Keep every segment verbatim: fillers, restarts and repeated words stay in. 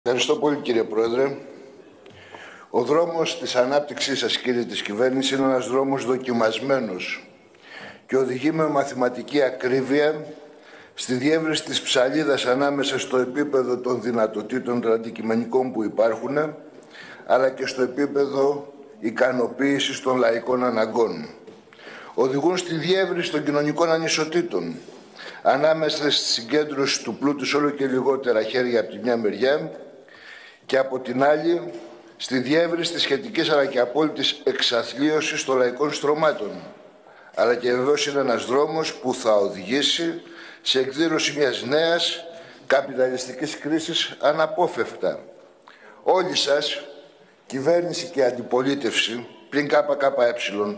Ευχαριστώ πολύ, κύριε Πρόεδρε. Ο δρόμος της ανάπτυξής σας, κύριε της κυβέρνησης, είναι ένας δρόμος δοκιμασμένος και οδηγεί με μαθηματική ακρίβεια στη διεύρυνση της ψαλίδας ανάμεσα στο επίπεδο των δυνατοτήτων των αντικειμενικών που υπάρχουν, αλλά και στο επίπεδο ικανοποίησης των λαϊκών αναγκών. Οδηγούν στη διεύρυνση των κοινωνικών ανισοτήτων ανάμεσα στη συγκέντρωση του πλούτου σε όλο και λιγότερα χέρια από τη μια μεριά και από την άλλη στη διεύρυνση της σχετικής αλλά και απόλυτης εξαθλίωσης των λαϊκών στρωμάτων. Αλλά και βεβαίως είναι ένας δρόμος που θα οδηγήσει σε εκδήλωση μιας νέας καπιταλιστικής κρίσης αναπόφευκτα. Όλοι σας, κυβέρνηση και αντιπολίτευση, πλην ΚΚΕ,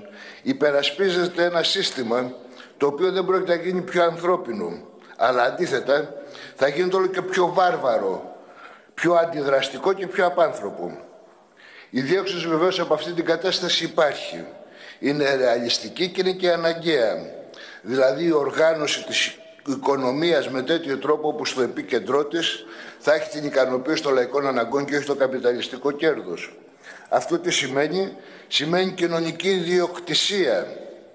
υπερασπίζεται ένα σύστημα το οποίο δεν πρόκειται να γίνει πιο ανθρώπινο, αλλά αντίθετα θα γίνεται όλο και πιο βάρβαρο, πιο αντιδραστικό και πιο απάνθρωπο. Η δίωξη βεβαίως από αυτή την κατάσταση υπάρχει. Είναι ρεαλιστική και είναι και αναγκαία. Δηλαδή η οργάνωση της οικονομίας με τέτοιο τρόπο που στο επίκεντρό της θα έχει την ικανοποίηση των λαϊκών αναγκών και όχι το καπιταλιστικό κέρδος. Αυτό τι σημαίνει? Σημαίνει κοινωνική ιδιοκτησία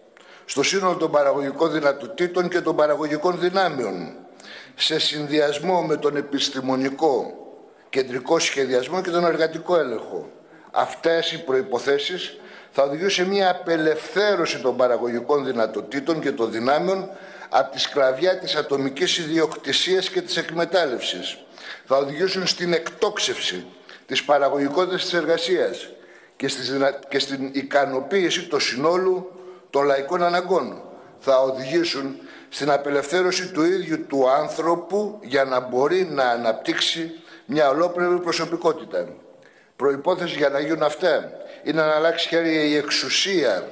στο σύνολο των παραγωγικών δυνατοτήτων και των παραγωγικών δυνάμεων, σε συνδυασμό με τον επιστημονικό κεντρικό σχεδιασμό και τον εργατικό έλεγχο. Αυτές οι προϋποθέσεις θα οδηγήσουν σε μια απελευθέρωση των παραγωγικών δυνατοτήτων και των δυνάμεων από τη σκλαβιά της ατομικής ιδιοκτησίας και της εκμετάλλευσης. Θα οδηγήσουν στην εκτόξευση της παραγωγικότητας της εργασίας και, στις δυνα... και στην ικανοποίηση του συνόλου των λαϊκών αναγκών. Θα οδηγήσουν στην απελευθέρωση του ίδιου του άνθρωπου για να μπορεί να αναπτύξει μια ολόκληρη προσωπικότητα. Προϋπόθεση για να γίνουν αυτά είναι να αλλάξει χέρια η εξουσία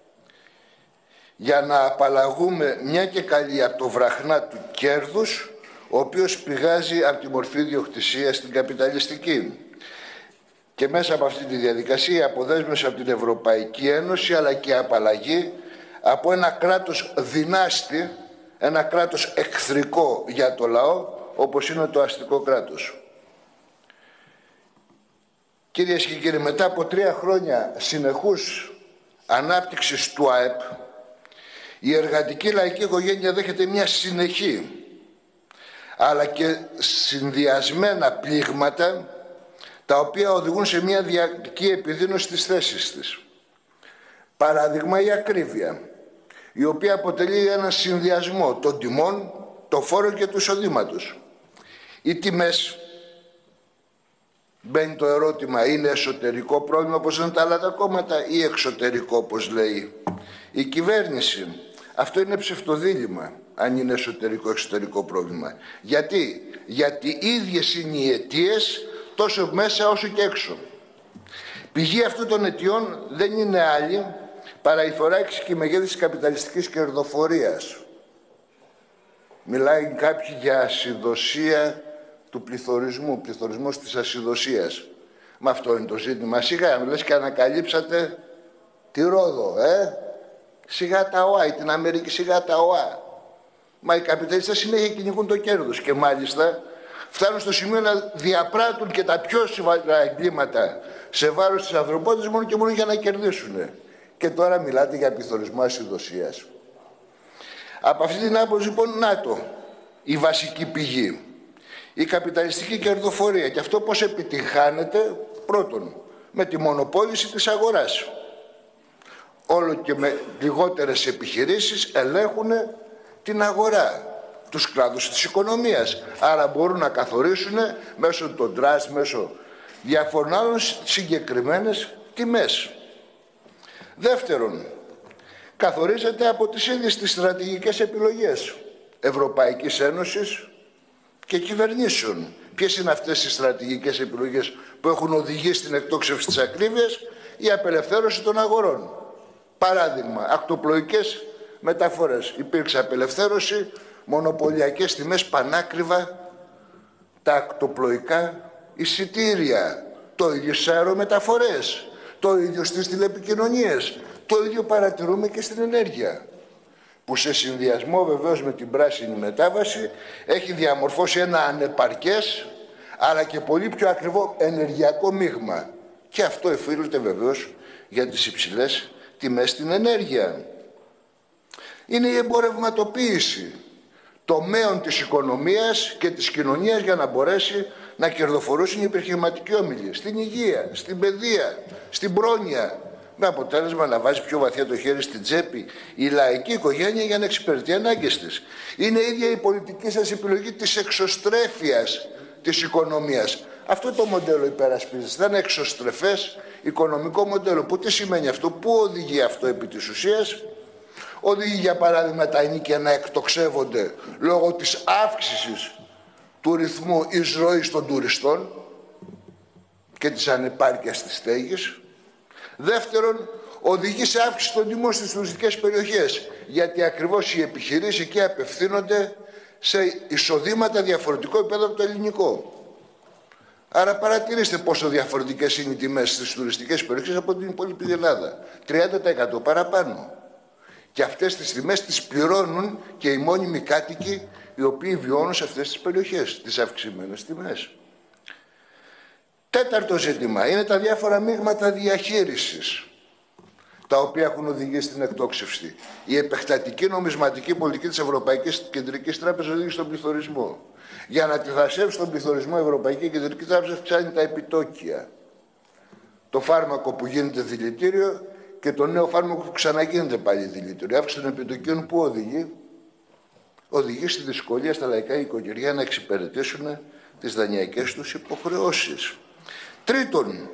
για να απαλλαγούμε μια και καλή από το βραχνά του κέρδους, ο οποίος πηγάζει από τη μορφή ιδιοκτησία στην καπιταλιστική. Και μέσα από αυτή τη διαδικασία η αποδέσμευση από την Ευρωπαϊκή Ένωση, αλλά και η απαλλαγή από ένα κράτος δυνάστη, ένα κράτος εχθρικό για το λαό, όπως είναι το αστικό κράτος. Κυρίες και κύριοι, μετά από τρία χρόνια συνεχούς ανάπτυξης του ΑΕΠ, η εργατική λαϊκή οικογένεια δέχεται μια συνεχή, αλλά και συνδυασμένα πλήγματα, τα οποία οδηγούν σε μια διαρκή επιδείνωση της θέσης της. Παράδειγμα, η ακρίβεια, η οποία αποτελεί ένα συνδυασμό των τιμών, των φόρων και του εισοδήματος. Οι τιμές, μπαίνει το ερώτημα, είναι εσωτερικό πρόβλημα όπως είναι τα άλλα τα κόμματα ή εξωτερικό όπως λέει η κυβέρνηση? Αυτό είναι ψευτοδίλημμα, αν είναι εσωτερικό-εξωτερικό πρόβλημα. Γιατί? Γιατί οι ίδιες είναι οι αιτίες τόσο μέσα όσο και έξω. Πηγή αυτών των αιτιών δεν είναι άλλη παρά η θωράκιση και η μεγέθυνση της καπιταλιστικής κερδοφορίας. Μιλάει κάποιοι για ασυδοσία του πληθωρισμού, πληθωρισμός της ασυδοσίας. Μα αυτό είναι το ζήτημα. Σιγά, λες και ανακαλύψατε τη Ρόδο, ε? Σιγά τα ΟΑ, την Αμερική, σιγά τα ΟΑ. Μα οι καπιταλιστές συνέχεια κυνηγούν το κέρδος και μάλιστα φτάνουν στο σημείο να διαπράττουν και τα πιο σοβαρά εγκλήματα σε βάρος της ανθρωπότητας μόνο και μόνο για να κερδίσουν. Και τώρα μιλάτε για πληθωρισμό ασυδοσίας. Από αυτή την άποψη λοιπόν, να το, η βασική πηγή. Η καπιταλιστική κερδοφορία. Και αυτό πώς επιτυγχάνεται? Πρώτον, με τη μονοπόληση της αγοράς. Όλο και με λιγότερες επιχειρήσεις ελέγχουν την αγορά, τους κλάδους της οικονομίας. Άρα μπορούν να καθορίσουν μέσω των τρας, μέσω διαφορών άλλων συγκεκριμένες τιμές. Δεύτερον, καθορίζεται από τις ίδιες τις στρατηγικές επιλογές Ευρωπαϊκής Ένωσης και κυβερνήσεων. Ποιες είναι αυτές οι στρατηγικές επιλογές που έχουν οδηγήσει στην εκτόξευση της ακρίβειας? Η απελευθέρωση των αγορών. Παράδειγμα, ακτοπλοϊκές μεταφορές. Υπήρξε απελευθέρωση, μονοπωλιακές τιμές πανάκριβα, τα ακτοπλοϊκά εισιτήρια. Το ίδιο στις αερομεταφορές, το ίδιο στις τηλεπικοινωνίες, το ίδιο παρατηρούμε και στην ενέργεια, που σε συνδυασμό βεβαίως με την πράσινη μετάβαση έχει διαμορφώσει ένα ανεπαρκές αλλά και πολύ πιο ακριβό ενεργειακό μείγμα. Και αυτό οφείλεται βεβαίως για τις υψηλές τιμές στην ενέργεια. Είναι η εμπορευματοποίηση τομέων της οικονομίας και της κοινωνίας για να μπορέσει να κερδοφορούσουν οι επιχειρηματικοί όμιλοι στην υγεία, στην παιδεία, στην πρόνοια, με αποτέλεσμα να βάζει πιο βαθιά το χέρι στην τσέπη η λαϊκή οικογένεια για να εξυπηρετεί ανάγκες της. Είναι ίδια η πολιτική σας επιλογή της εξωστρέφειας της οικονομίας. Αυτό το μοντέλο υπερασπίζεται. Ήταν εξωστρεφές οικονομικό μοντέλο. Που τι σημαίνει αυτό, πού οδηγεί αυτό επί της ουσίας? Οδηγεί για παράδειγμα τα ενοίκια να εκτοξεύονται λόγω της αύξησης του ρυθμού εισρωής των τουριστών και της ανεπάρκειας της στέγης. Δεύτερον, οδηγεί σε αύξηση των τιμών στις τουριστικές περιοχές, γιατί ακριβώς οι επιχειρήσεις εκεί απευθύνονται σε εισοδήματα διαφορετικό επίπεδο από το ελληνικό. Άρα παρατηρήστε πόσο διαφορετικές είναι οι τιμές στις τουριστικές περιοχές από την υπόλοιπη Ελλάδα. τριάντα τοις εκατό παραπάνω. Και αυτές τις τιμές τις πληρώνουν και οι μόνιμοι κάτοικοι οι οποίοι βιώνουν σε αυτές τις περιοχές, τις αυξημένες τιμές. Τέταρτο ζήτημα είναι τα διάφορα μείγματα διαχείρισης, τα οποία έχουν οδηγήσει στην εκτόξευση. Η επεκτατική νομισματική πολιτική της Ευρωπαϊκής Κεντρικής Τράπεζας οδηγεί στον πληθωρισμό. Για να τυθασεύσει τον πληθωρισμό, η Ευρωπαϊκή Κεντρική Τράπεζα αυξάνει τα επιτόκια. Το φάρμακο που γίνεται δηλητήριο και το νέο φάρμακο που ξαναγίνεται πάλι δηλητήριο. Η αύξηση των επιτοκίων που οδηγεί, οδηγεί στη δυσκολία στα λαϊκά οικογένεια να εξυπηρετήσουν τις δανειακές τους υποχρεώσεις. Τρίτον,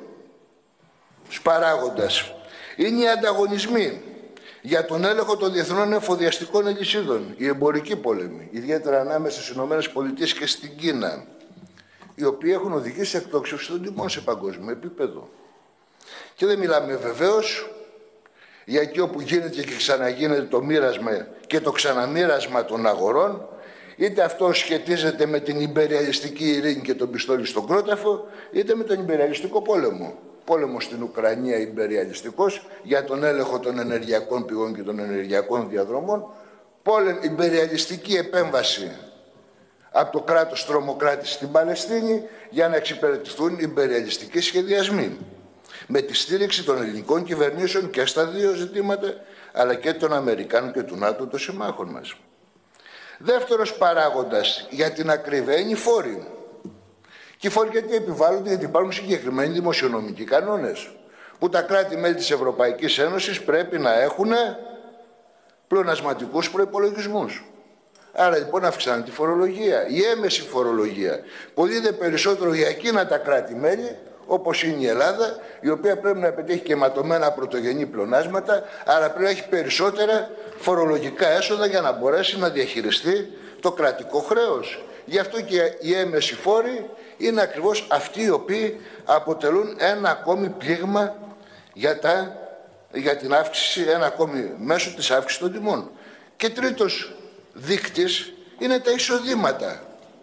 παράγοντας, είναι οι ανταγωνισμοί για τον έλεγχο των διεθνών εφοδιαστικών αλυσίδων, οι εμπορικοί πόλεμοι, ιδιαίτερα ανάμεσα στις ΗΠΑ και στην Κίνα, οι οποίοι έχουν οδηγήσει σε εκτόξευση των τιμών σε παγκόσμιο επίπεδο. Και δεν μιλάμε βεβαίως για εκεί όπου γίνεται και ξαναγίνεται το μοίρασμα και το ξαναμοίρασμα των αγορών, είτε αυτό σχετίζεται με την ιμπεριαλιστική ειρήνη και τον πιστόλι στον κρόταφο, είτε με τον ιμπεριαλιστικό πόλεμο. Πόλεμο στην Ουκρανία ιμπεριαλιστικός για τον έλεγχο των ενεργειακών πηγών και των ενεργειακών διαδρομών. Πόλεμο, ιμπεριαλιστική επέμβαση από το κράτος τρομοκράτη στην Παλαιστίνη για να εξυπηρετηθούν οι ιμπεριαλιστικοί σχεδιασμοί. Με τη στήριξη των ελληνικών κυβερνήσεων και στα δύο ζητήματα, αλλά και των Αμερικάνων και του ΝΑΤΟ, των συμμάχων μας. Δεύτερος παράγοντας για την ακρίβεια είναι οι φόροι. Και οι φόροι γιατί επιβάλλονται, γιατί υπάρχουν συγκεκριμένοι δημοσιονομικοί κανόνες, που τα κράτη-μέλη της Ευρωπαϊκής Ένωσης πρέπει να έχουν πλεονασματικούς προϋπολογισμούς. Άρα λοιπόν αυξάνει τη φορολογία, η έμεση φορολογία. Πολύ δε περισσότερο για εκείνα τα κράτη-μέλη, όπως είναι η Ελλάδα, η οποία πρέπει να πετύχει και ματωμένα πρωτογενή πλεονάσματα, άρα πρέπει να έχει περισσότερα φορολογικά έσοδα για να μπορέσει να διαχειριστεί το κρατικό χρέος. Γι' αυτό και οι έμεσοι φόροι είναι ακριβώς αυτοί οι οποίοι αποτελούν ένα ακόμη πλήγμα για, τα, για την αύξηση, ένα ακόμη μέσο της αύξησης των τιμών. Και τρίτος δείκτης είναι τα εισοδήματα.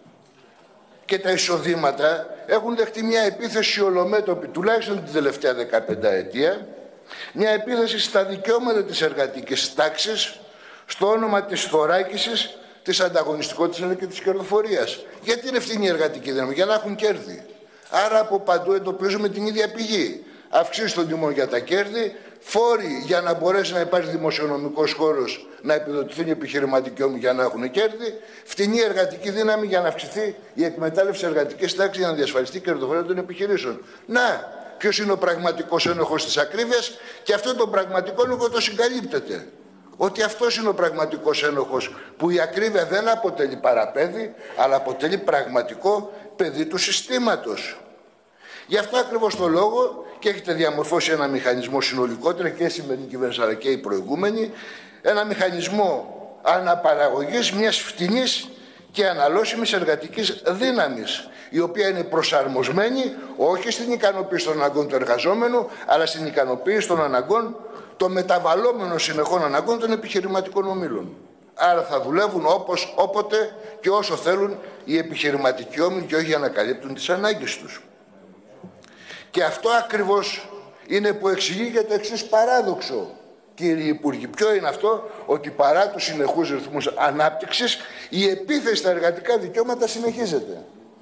Και τα εισοδήματα έχουν δεχτεί μια επίθεση ολομέτωπη, τουλάχιστον την τελευταία δεκαπενταετία, μια επίθεση στα δικαιώματα της εργατικής τάξης, στο όνομα της θωράκισης, της ανταγωνιστικότητας αλλά και της κερδοφορίας. Γιατί είναι ευθύνη η εργατική δύναμη? Για να έχουν κέρδη. Άρα από παντού εντοπίζουμε την ίδια πηγή. Αυξήσει των τιμών για τα κέρδη, φόροι για να μπορέσει να υπάρχει δημοσιονομικός χώρος να επιδοτηθούν οι επιχειρηματικοί όμοι για να έχουν κέρδη, φτηνή εργατική δύναμη για να αυξηθεί η εκμετάλλευση εργατικής τάξης για να διασφαλιστεί η κερδοφορία των επιχειρήσεων. Να, ποιος είναι ο πραγματικός ένοχος της ακρίβειας? Και αυτό το πραγματικό ένοχο το συγκαλύπτεται. Ότι αυτός είναι ο πραγματικός ένοχος, που η ακρίβεια δεν αποτελεί παραπέδι, αλλά αποτελεί πραγματικό παιδί του συστήματος. Γι' αυτό ακριβώς το λόγο και έχετε διαμορφώσει ένα μηχανισμό συνολικότερα και η σημερινή κυβέρνηση αλλά και η προηγούμενη, ένα μηχανισμό αναπαραγωγής μιας φτηνής και αναλώσιμης εργατικής δύναμης, η οποία είναι προσαρμοσμένη όχι στην ικανοποίηση των αναγκών του εργαζόμενου, αλλά στην ικανοποίηση των αναγκών, των μεταβαλλόμενων συνεχών αναγκών των επιχειρηματικών ομίλων. Άρα θα δουλεύουν όπως, όποτε και όσο θέλουν οι επιχειρηματικοί όμιλοι και όχι για να καλύπτουν τις ανάγκες τους. Και αυτό ακριβώς είναι που εξηγεί και το εξής παράδοξο, κύριοι Υπουργοί. Ποιο είναι αυτό? Ότι παρά τους συνεχούς ρυθμούς ανάπτυξης, η επίθεση στα εργατικά δικαιώματα συνεχίζεται.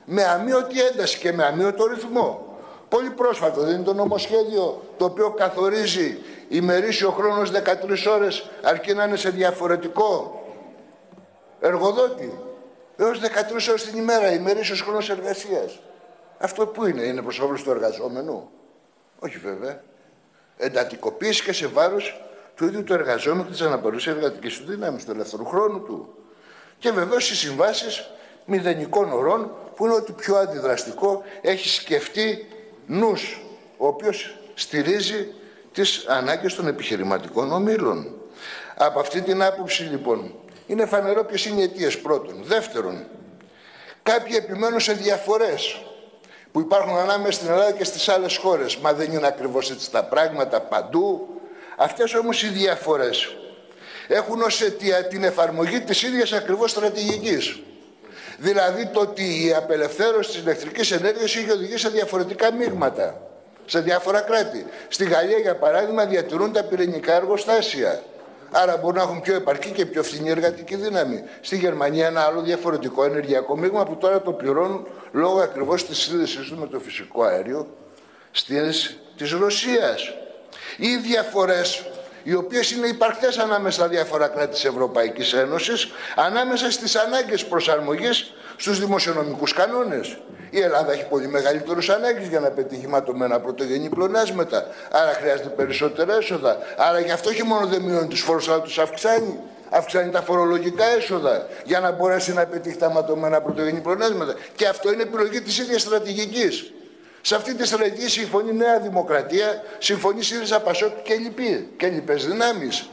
με αμείωτη ένταση και με αμείωτο ρυθμό. Πολύ πρόσφατο δεν είναι το νομοσχέδιο το οποίο καθορίζει ημερήσιο χρόνος δεκατρείς ώρες αρκεί να είναι σε διαφορετικό εργοδότη. Έως δεκατρείς ώρες την ημέρα, ημερήσιος χρόνος εργασίας. Αυτό που είναι, είναι προς όφελος του εργαζόμενου? Όχι βέβαια. Εντατικοποίηση και σε βάρος του ίδιου του εργαζόμενου και της αναπαρούσης εργατικής του δύναμης, του ελεύθερου χρόνου του. Και βεβαίως οι συμβάσεις μηδενικών ωρών, που είναι ότι πιο αντιδραστικό έχει σκεφτεί νους, ο οποίος στηρίζει τις ανάγκες των επιχειρηματικών ομίλων. Από αυτή την άποψη λοιπόν είναι φανερό ποιες είναι οι αιτίες πρώτον. Δεύτερον, κάποιοι επιμένουν σε διαφορές που υπάρχουν ανάμεσα στην Ελλάδα και στις άλλες χώρες. Μα δεν είναι ακριβώς έτσι τα πράγματα παντού? Αυτές όμως οι διαφορές έχουν ως αιτία την εφαρμογή της ίδιας ακριβώς στρατηγικής. Δηλαδή το ότι η απελευθέρωση της ηλεκτρικής ενέργειας είχε οδηγήσει σε διαφορετικά μείγματα σε διάφορα κράτη. Στη Γαλλία, για παράδειγμα, διατηρούν τα πυρηνικά εργοστάσια. Άρα μπορούν να έχουν πιο επαρκή και πιο φθηνή εργατική δύναμη. Στη Γερμανία ένα άλλο διαφορετικό ενεργειακό μείγμα που τώρα το πληρώνουν λόγω ακριβώς της σύνδεσης του με το φυσικό αέριο της Ρωσίας. Ή διαφορές οι οποίες είναι υπαρκτές ανάμεσα στα διάφορα κράτη της Ευρωπαϊκής Ένωσης, ανάμεσα στις ανάγκες προσαρμογής στους δημοσιονομικούς κανόνες. Η Ελλάδα έχει πολύ μεγαλύτερους ανάγκες για να πετύχει ματωμένα πρωτογενή πλεονάσματα. Άρα χρειάζεται περισσότερα έσοδα. Άρα γι' αυτό όχι μόνο δεν μειώνει τους φόρους, αλλά τους αυξάνει. Αυξάνει τα φορολογικά έσοδα για να μπορέσει να πετύχει τα ματωμένα πρωτογενή πλεονάσματα. Και αυτό είναι επιλογή της ίδιας στρατηγικής. Σε αυτή τη στρατηγική συμφωνεί Νέα Δημοκρατία, συμφωνεί ΣΥΡΙΖΑ, ΠΑΣΟΚ και λοιποί, και λοιπές δυνάμεις.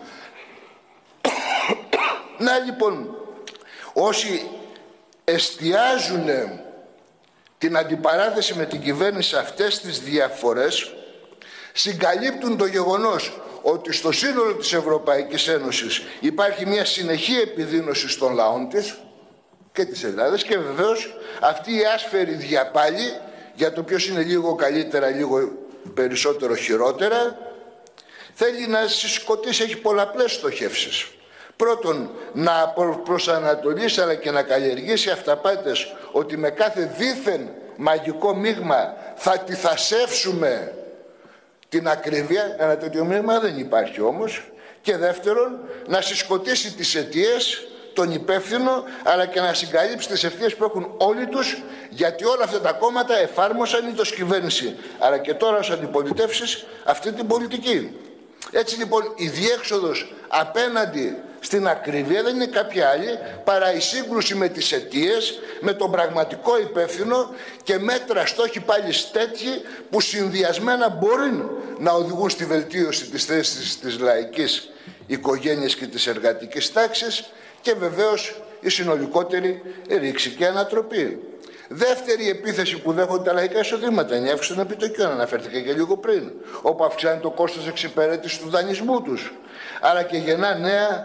Να λοιπόν, όσοι εστιάζουν την αντιπαράθεση με την κυβέρνηση σε αυτές τις διαφορές, συγκαλύπτουν το γεγονός ότι στο σύνολο της Ευρωπαϊκής Ένωσης υπάρχει μια συνεχή επιδείνωση των λαών της και της Ελλάδας και βεβαίως αυτή η άσφαιρη διαπάλη για το ποιος είναι λίγο καλύτερα, λίγο περισσότερο χειρότερα, θέλει να συσκοτήσει, έχει πολλαπλές στοχεύσεις. Πρώτον, να προσανατολίσει αλλά και να καλλιεργήσει αυταπάτες ότι με κάθε δίθεν μαγικό μείγμα θα τυθασεύσουμε την ακρίβεια. Ένα τέτοιο μείγμα δεν υπάρχει όμως. Και δεύτερον, να συσκοτήσει τις αιτίες, τον υπεύθυνο, αλλά και να συγκαλύψει τις ευθείες που έχουν όλοι τους, γιατί όλα αυτά τα κόμματα εφάρμοσαν είτε ως κυβέρνηση, αλλά και τώρα ως αντιπολιτεύσεις αυτή την πολιτική. Έτσι λοιπόν η διέξοδος απέναντι στην ακρίβεια δεν είναι κάποια άλλη παρά η σύγκρουση με τις αιτίες, με τον πραγματικό υπεύθυνο και μέτρα στόχοι πάλι τέτοιοι που συνδυασμένα μπορεί να οδηγούν στη βελτίωση της θέσης της λαϊκής οικογένειας και της εργατικής τάξης και βεβαίως η συνολικότερη ρήξη και ανατροπή. Δεύτερη επίθεση που δέχονται τα λαϊκά εισοδήματα είναι η αύξηση των επιτοκίων, αναφέρθηκα και λίγο πριν, όπου αυξάνει το κόστος εξυπηρέτησης του δανεισμού τους, άρα και γεννά νέα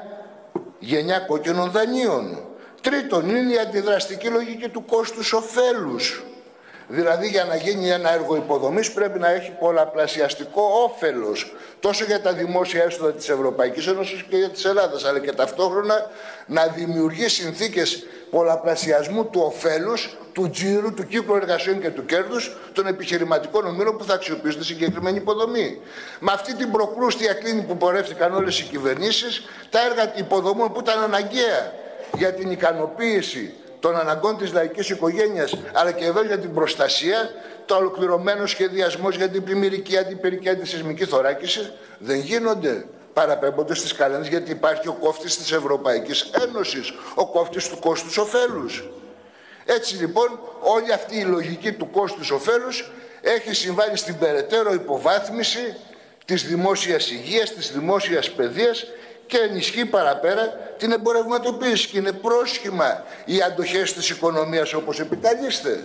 γενιά κόκκινων δανείων. Τρίτον, είναι η αντιδραστική λογική του κόστους ωφέλους. Δηλαδή για να γίνει ένα έργο υποδομής πρέπει να έχει πολλαπλασιαστικό όφελος τόσο για τα δημόσια έσοδα της Ευρωπαϊκής Ένωσης και για της Ελλάδας, αλλά και ταυτόχρονα να δημιουργεί συνθήκες πολλαπλασιασμού του ωφέλους, του τζίρου, του κύκλου εργασιών και του κέρδους των επιχειρηματικών ομίλων που θα αξιοποιήσουν τη συγκεκριμένη υποδομή. Με αυτή την προκρούστια κλίνη που πορεύτηκαν όλες οι κυβερνήσεις, τα έργα υποδομών που ήταν αναγκαία για την ικανοποίηση των αναγκών της λαϊκής οικογένειας, αλλά και εδώ για την προστασία, το ολοκληρωμένο σχεδιασμός για την πλημμυρική, αντιπυρική, αντισυσμική θωράκιση δεν γίνονται. Παραπέμπονται στις καλένδες γιατί υπάρχει ο κόφτης της Ευρωπαϊκής Ένωσης, ο κόφτης του κόστους ωφέλους. Έτσι λοιπόν όλη αυτή η λογική του κόστους ωφέλους έχει συμβάλει στην περαιτέρω υποβάθμιση της δημόσιας υγείας, της δημόσιας παιδείας και ενισχύει παραπέρα την εμπορευματοποίηση και είναι πρόσχημα οι αντοχές της οικονομίας όπως επικαλείστε.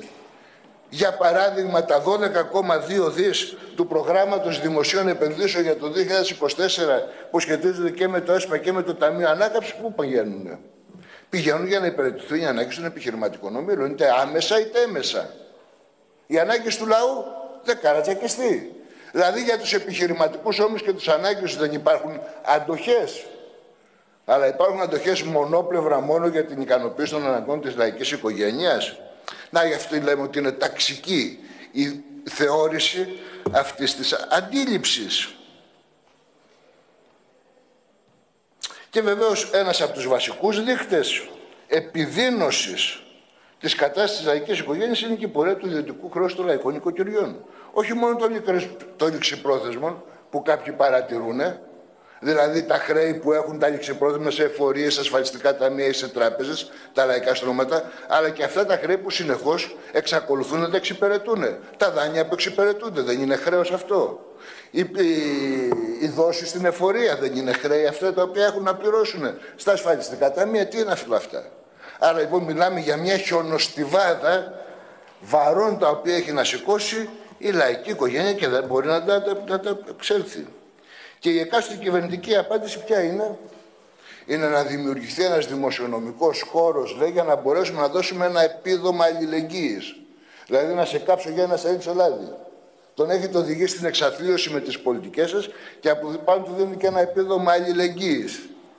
Για παράδειγμα τα δώδεκα κόμμα δύο δις του προγράμματος δημοσίων επενδύσεων για το δύο χιλιάδες είκοσι τέσσερα που σχετίζονται και με το ΕΣΠΑ και με το Ταμείο Ανάκαμψης, πού πηγαίνουν? Πηγαίνουν για να υπηρετηθούν οι ανάγκες των επιχειρηματικών ομίλων, είτε άμεσα είτε έμεσα. Οι ανάγκες του λαού δεν καρατσακιστεί. Δηλαδή για τους επιχειρηματικούς όμιλους και τους ανάγκες δεν υπάρχουν αντοχές. Αλλά υπάρχουν αντοχές μονόπλευρα μόνο για την ικανοποίηση των αναγκών της λαϊκής οικογένειας. Να, γι' αυτό λέμε ότι είναι ταξική η θεώρηση αυτής της αντίληψης. Και βεβαίως ένας από τους βασικούς δείχτες επιδείνωσης της κατάστασης της λαϊκής οικογένειας είναι και η πορεία του ιδιωτικού χρέους των λαϊκών οικοκυριών. Όχι μόνο των ληξιπρόθεσμων που κάποιοι παρατηρούν, δηλαδή τα χρέη που έχουν τα ληξιπρόθεσμα σε εφορίες, ασφαλιστικά ταμεία ή σε τράπεζες, τα λαϊκά στρώματα, αλλά και αυτά τα χρέη που συνεχώς εξακολουθούν να τα εξυπηρετούν. Τα δάνεια που εξυπηρετούνται, δεν είναι χρέος αυτό. Οι, οι, οι δόσεις στην εφορία δεν είναι χρέη αυτά τα οποία έχουν να πληρώσουν στα ασφαλιστικά ταμεία. Τι είναι αυτά αυτά. Άρα λοιπόν μιλάμε για μια χιονοστιβάδα βαρών τα οποία έχει να σηκώσει η λαϊκή οικογένεια και δεν μπορεί να τα, τα, τα εξέλθει. Και η εκάστοτε κυβερνητική απάντηση ποια είναι? Είναι να δημιουργηθεί ένας δημοσιονομικός χώρος, λέει, για να μπορέσουμε να δώσουμε ένα επίδομα αλληλεγγύης. Δηλαδή να σε κάψω για ένα σαλί λάδι. Τον έχετε οδηγήσει στην εξαθλίωση με τις πολιτικές σας και από πάνω του δίνει και ένα επίδομα αλληλεγγύης.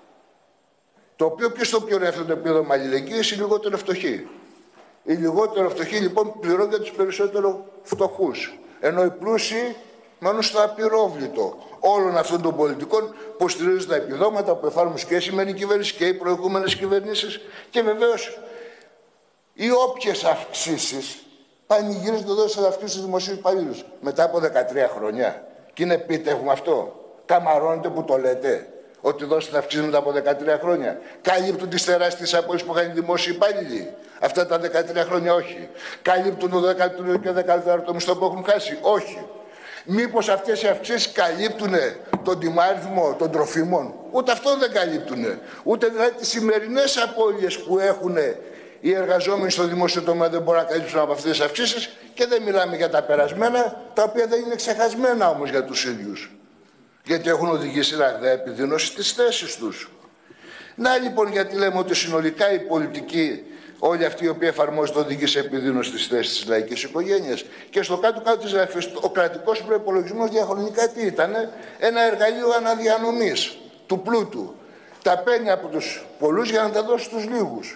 Το οποίο ποιος το πληρώνει αυτό το επίδομα αλληλεγγύης? Οι λιγότερο φτωχοί. Οι λιγότερο φτωχοί λοιπόν πληρώνουν τους περισσότερο φτωχούς. Ενώ οι πλούσιοι μένουν στο απειρόβλητο όλων αυτών των πολιτικών που στηρίζουν τα επιδόματα που εφάρμοσε και η σημερινή κυβέρνηση και οι προηγούμενες κυβερνήσεις. Και βεβαίως οι όποιες αυξήσεις πανηγυρίζονται εδώ σε αυξήσεις στους δημοσίους υπαλλήλους μετά από δεκατρία χρόνια. Και είναι επίτευγμα αυτό? Καμαρώνετε που το λέτε? Ότι δώσετε αυξήσεις μετά από δεκατρία χρόνια. Καλύπτουν τις τεράστιες απώλειες που είχαν οι δημόσιοι υπάλληλοι αυτά τα δεκατρία χρόνια? Όχι. Καλύπτουν το δέκατο και δεκατέταρτο μισθό που έχουν χάσει? Όχι. Μήπως αυτές οι αυξήσεις καλύπτουν τον τιμάριθμο των τροφίμων? Ούτε αυτό δεν καλύπτουν. Ούτε δηλαδή τις σημερινές απώλειες που έχουν οι εργαζόμενοι στο δημόσιο τομέα δεν μπορούν να καλύψουν από αυτές τις αυξήσεις. Και δεν μιλάμε για τα περασμένα, τα οποία δεν είναι ξεχασμένα όμως για τους ίδιους. Γιατί έχουν οδηγήσει ραγδαία επιδείνωση στις θέσεις τους. Να λοιπόν γιατί λέμε ότι συνολικά η πολιτική, όλοι αυτοί οι οποίοι εφαρμόζονται, οδηγεί σε επιδείνωση στις θέσεις της λαϊκής οικογένειας. Και στο κάτω-κάτω της γραφής, ο κρατικός προϋπολογισμός διαχρονικά τι ήταν? Ένα εργαλείο αναδιανομής του πλούτου. Τα παίρνει από τους πολλούς για να τα δώσει στους λίγους.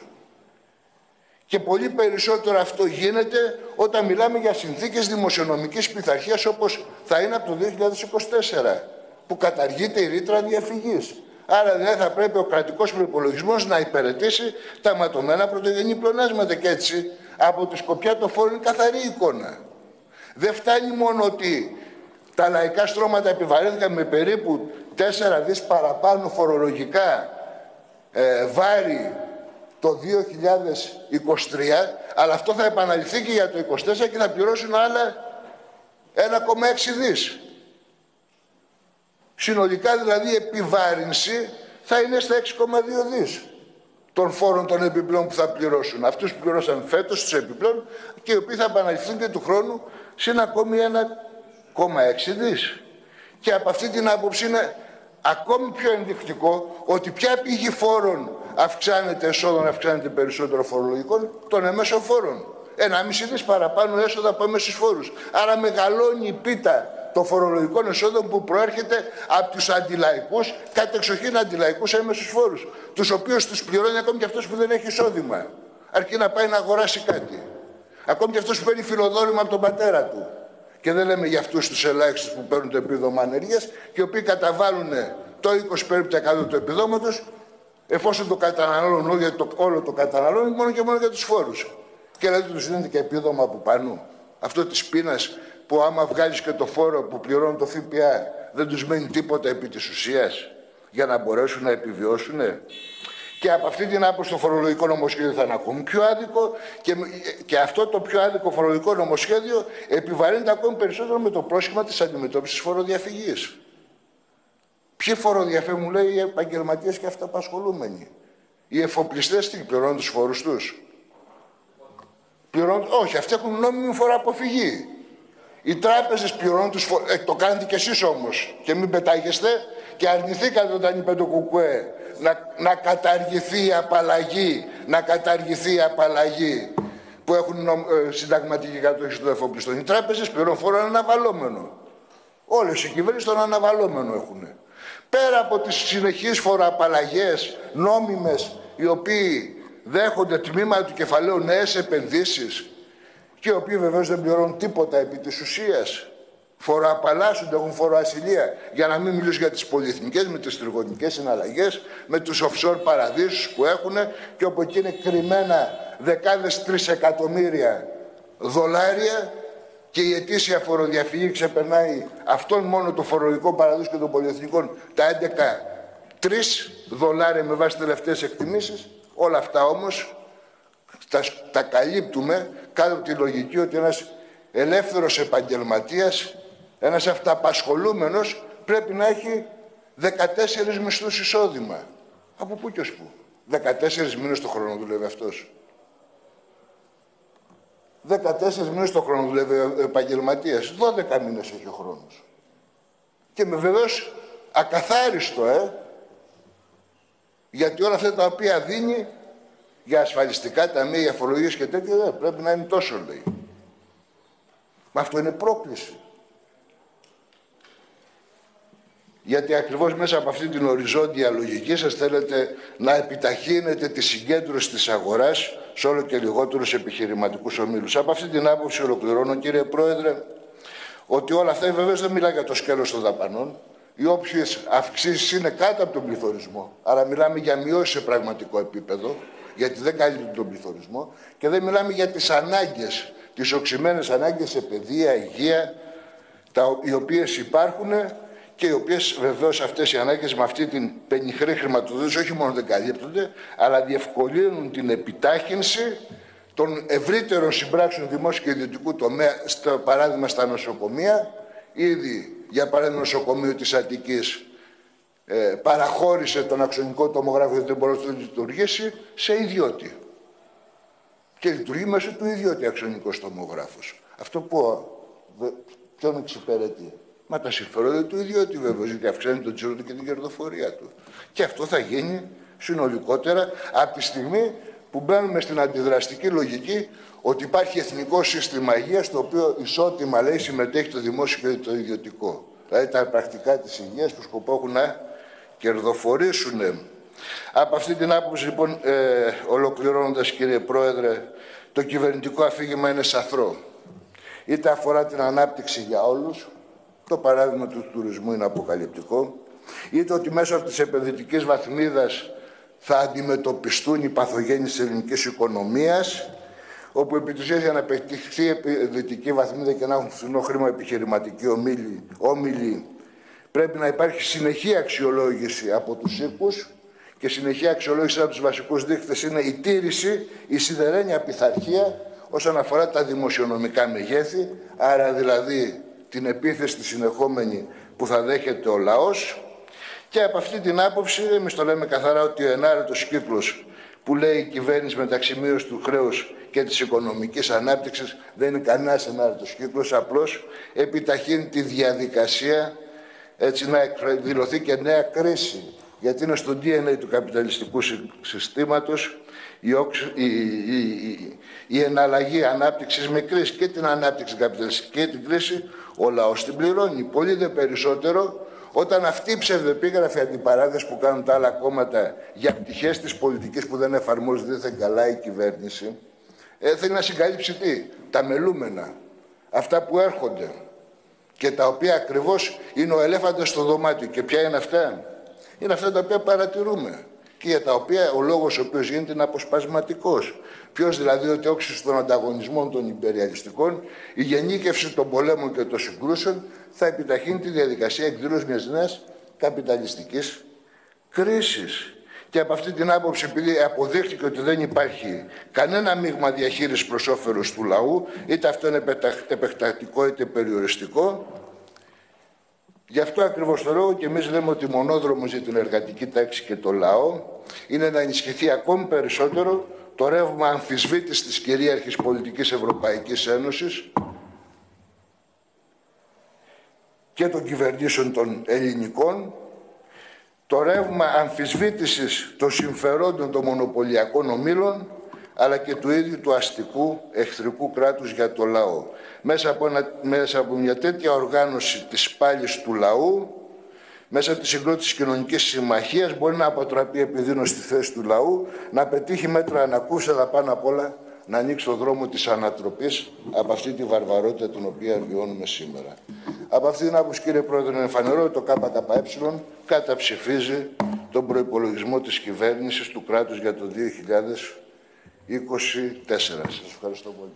Και πολύ περισσότερο αυτό γίνεται όταν μιλάμε για συνθήκες δημοσιονομικής πειθαρχίας όπως θα είναι από το δύο χιλιάδες είκοσι τέσσερα, που καταργείται η ρήτρα διαφυγής. Άρα δηλαδή θα πρέπει ο κρατικός προϋπολογισμός να υπηρετήσει τα ματωμένα πρωτογενή πλεονάσματα και έτσι από τη σκοπιά των φόρων είναι καθαρή εικόνα. Δεν φτάνει μόνο ότι τα λαϊκά στρώματα επιβαρύνθηκαν με περίπου τέσσερα δις παραπάνω φορολογικά ε, βάρη το δύο χιλιάδες είκοσι τρία, αλλά αυτό θα επαναληφθεί και για το είκοσι τέσσερα και θα πληρώσουν άλλα ένα κόμμα έξι δις. Συνολικά δηλαδή η επιβάρυνση θα είναι στα έξι κόμμα δύο δις των φόρων των επιπλέον που θα πληρώσουν. Αυτούς που πληρώσαν φέτος τους επιπλέον και οι οποίοι θα επαναληφθούν και του χρόνου συν ακόμη ένα κόμμα έξι δις. Και από αυτή την άποψη είναι ακόμη πιο ενδεικτικό ότι ποια πηγή φόρων αυξάνεται εσόδων, αυξάνεται περισσότερο φορολογικών, των εμέσων φόρων. Ένα μισή δις παραπάνω έσοδα από έμεσους φόρους. Άρα μεγαλώνει η πίτα των φορολογικών εσόδων που προέρχεται από τους αντιλαϊκούς, κατεξοχήν αντιλαϊκούς έμεσους φόρους, τους οποίους τους πληρώνει ακόμη και αυτός που δεν έχει εισόδημα, αρκεί να πάει να αγοράσει κάτι. Ακόμη και αυτός που παίρνει φιλοδόρημα από τον πατέρα του. Και δεν λέμε για αυτούς τους ελάχιστους που παίρνουν το επίδομα ανεργίας και οι οποίοι καταβάλουν το είκοσι τοις εκατό του επιδόματος, εφόσον το καταναλώνουν όλο, το, όλο το καταναλώνουν μόνο και μόνο για τους φόρους. Και δηλαδή τους δίνεται και επίδομα από πάνω. Αυτό της πείνας που άμα βγάλεις και το φόρο που πληρώνουν το ΦΠΑ δεν τους μένει τίποτα επί της ουσίας για να μπορέσουν να επιβιώσουν. Και από αυτή την άποψη το φορολογικό νομοσχέδιο θα είναι ακόμη πιο άδικο και, και αυτό το πιο άδικο φορολογικό νομοσχέδιο επιβαρύνεται ακόμη περισσότερο με το πρόσχημα της αντιμετώπισης φοροδιαφυγής. Ποιοι φοροδιαφεύγουν, λέει, οι επαγγελματίες και αυταπασχολούμενοι? Οι εφοπλιστές τι πληρώνουν τους φόρους τους? Πληρώνουν... Όχι, αυτοί έχουν νόμιμη φοροαποφυγή. Οι τράπεζες πληρώνουν τους φορούς. Ε, το κάνετε κι εσείς όμως. Και μην πετάγεστε. Και αρνηθήκατε όταν είπε το Κουκουέ να, να καταργηθεί η απαλλαγή, να καταργηθεί η απαλλαγή που έχουν νομ, ε, συνταγματική κατοχή των εφοπλιστών. Οι τράπεζες πληρώνουν φόρο αναβαλώμενο. Όλες οι κυβέρνησεις τον αναβαλώμενο έχουν. Πέρα από τις συνεχείς φοροαπαλλαγές νόμιμες, οι οποίοι δέχονται τμήμα του κεφαλαίου νέες επενδύσεις και οι οποίοι βεβαίως δεν πληρώνουν τίποτα επί της ουσίας. Φοροαπαλλάσσονται, έχουν φοροασυλία. Για να μην μιλήσω για τις πολυεθνικές, με τις τριγωνικές συναλλαγές, με τους offshore παραδείσους που έχουν και όπου εκεί είναι κρυμμένα δεκάδες τρισεκατομμύρια δολάρια και η ετήσια φοροδιαφυγή ξεπερνάει αυτόν μόνο το φορολογικό παραδείσου και των πολυεθνικών τα έντεκα τρία δολάρια με βάση τελευταίες εκτιμήσεις. Όλα αυτά όμως τα, τα καλύπτουμε κάτω από τη λογική ότι ένας ελεύθερος επαγγελματίας, ένας αυταπασχολούμενος πρέπει να έχει δεκατέσσερις μισθούς εισόδημα. Από πού και ως πού. δεκατέσσερις μήνες το χρόνο δουλεύει αυτός. δεκατέσσερις μήνες το χρόνο δουλεύει ο επαγγελματίας. δώδεκα μήνες έχει ο χρόνος. Και με βεβαίως ακαθάριστο, ε. Γιατί όλα αυτά τα οποία δίνει για ασφαλιστικά ταμεία, για φορολογίες και τέτοια, δεν πρέπει να είναι τόσο, λέει. Μα αυτό είναι πρόκληση. Γιατί ακριβώς μέσα από αυτή την οριζόντια λογική σας θέλετε να επιταχύνετε τη συγκέντρωση της αγοράς σε όλο και λιγότερους επιχειρηματικούς ομίλους. Από αυτή την άποψη ολοκληρώνω, κύριε Πρόεδρε, ότι όλα αυτά βεβαίως δεν μιλά για το σκέλος των δαπανών. Οι όποιες αυξήσεις είναι κάτω από τον πληθωρισμό. Άρα μιλάμε για μειώσεις σε πραγματικό επίπεδο, γιατί δεν καλύπτουν τον πληθωρισμό, και δεν μιλάμε για τις ανάγκες, τις οξυμένες ανάγκες σε παιδεία, υγεία, τα, οι οποίες υπάρχουν και οι οποίες βεβαίως αυτές οι ανάγκες με αυτή την πενιχρή χρηματοδότηση όχι μόνο δεν καλύπτονται, αλλά διευκολύνουν την επιτάχυνση των ευρύτερων συμπράξεων δημόσιου και ιδιωτικού τομέα, στο παράδειγμα στα νοσοκομεία. Ήδη, για παράδειγμα, νοσοκομείο της Αττικής ε, παραχώρησε τον αξονικό τομογράφο, γιατί δεν μπορεί να λειτουργήσει, σε ιδιώτη. Και λειτουργεί μέσω του ιδιώτη αξονικός τομογράφος. Αυτό που ποιον εξυπηρετεί. Μα τα συμφέροντα του ιδιώτη βέβαια, γιατί αυξάνει τον τζίρο του και την κερδοφορία του. Και αυτό θα γίνει συνολικότερα από τη στιγμή που μπαίνουμε στην αντιδραστική λογική ότι υπάρχει εθνικό σύστημα υγείας, το οποίο ισότιμα, λέει, συμμετέχει το δημόσιο και το ιδιωτικό. Δηλαδή τα πρακτικά της υγείας που σκοπό έχουν να κερδοφορήσουν. Από αυτή την άποψη, λοιπόν, ε, ολοκληρώνοντας, κύριε Πρόεδρε, το κυβερνητικό αφήγημα είναι σαθρό. Είτε αφορά την ανάπτυξη για όλους, το παράδειγμα του τουρισμού είναι αποκαλυπτικό, είτε ότι μέσω της επενδυτικής βαθμίδας θα αντιμετωπιστούν οι παθογένειες της ελληνικής οικονομίας, όπου επί της ουσίας για να πετυχθεί η επενδυτική βαθμίδα και να έχουν φθηνό χρήμα επιχειρηματικοί όμιλοι, όμιλοι, πρέπει να υπάρχει συνεχή αξιολόγηση από τους οίκους, και συνεχή αξιολόγηση από τους βασικούς δείκτες είναι η τήρηση, η σιδερένια πειθαρχία όσον αφορά τα δημοσιονομικά μεγέθη, άρα δηλαδή την επίθεση τη συνεχόμενη που θα δέχεται ο λαός. Και από αυτή την άποψη εμείς το λέμε καθαρά ότι ο ενάρετος κύκλος που λέει η κυβέρνηση μεταξύ μείωσης του χρέους και της οικονομικής ανάπτυξης δεν είναι κανένας ενάρετος κύκλος, απλώς επιταχύνει τη διαδικασία έτσι να εκδηλωθεί και νέα κρίση. Γιατί είναι στο ντι εν έι του καπιταλιστικού συστήματος η, η, η, η, η εναλλαγή ανάπτυξης με κρίση, και την ανάπτυξη καπιταλιστική και την κρίση ο λαός την πληρώνει. Πολύ δε περισσότερο όταν αυτοί οι ψευδεπίγραφοι αντιπαράθεση που κάνουν τα άλλα κόμματα για πτυχές της πολιτικής που δεν εφαρμόζεται, δεν θα καλά η κυβέρνηση, ε, θέλει να συγκαλύψει τι, τα μελούμενα, αυτά που έρχονται και τα οποία ακριβώς είναι ο ελέφαντας στο δωμάτιο. Και ποια είναι αυτά? Είναι αυτά τα οποία παρατηρούμε και για τα οποία ο λόγος ο οποίος γίνεται είναι αποσπασματικός. Ποιος δηλαδή? Ότι όξιση των ανταγωνισμών των υπεριαλιστικών, η γενίκευση των πολέμων και των συγκρούσεων θα επιταχύνει τη διαδικασία εκδήλωσης μιας νέας καπιταλιστικής κρίσης. Και από αυτή την άποψη, επειδή αποδείχτηκε ότι δεν υπάρχει κανένα μείγμα διαχείρισης προς όφελος του λαού, είτε αυτό είναι επεκτατικό είτε περιοριστικό, γι' αυτό ακριβώς το λόγο και εμείς λέμε ότι μονόδρομος για την εργατική τάξη και το λαό είναι να ενισχυθεί ακόμη περισσότερο το ρεύμα αμφισβήτησης της κυρίαρχης πολιτικής Ευρωπαϊκής Ένωσης και των κυβερνήσεων των ελληνικών, το ρεύμα αμφισβήτησης των συμφερόντων των μονοπωλιακών ομίλων, αλλά και του ίδιου του αστικού εχθρικού κράτους για το λαό. Μέσα από, ένα, μέσα από μια τέτοια οργάνωση της πάλης του λαού μέσα από τη συγκρότηση κοινωνικής συμμαχίας μπορεί να αποτραπεί επιδείνωση στη θέση του λαού, να πετύχει μέτρα ανακούφιση, αλλά πάνω απ' όλα να ανοίξει το δρόμο της ανατροπής από αυτή τη βαρβαρότητα την οποία βιώνουμε σήμερα. Από αυτή την άποψη, κύριε Πρόεδρε, είναι φανερό ότι το ΚΚΕ καταψηφίζει τον προϋπολογισμό της κυβέρνησης του κράτους για το δύο χιλιάδες είκοσι τέσσερα. Σας ευχαριστώ πολύ.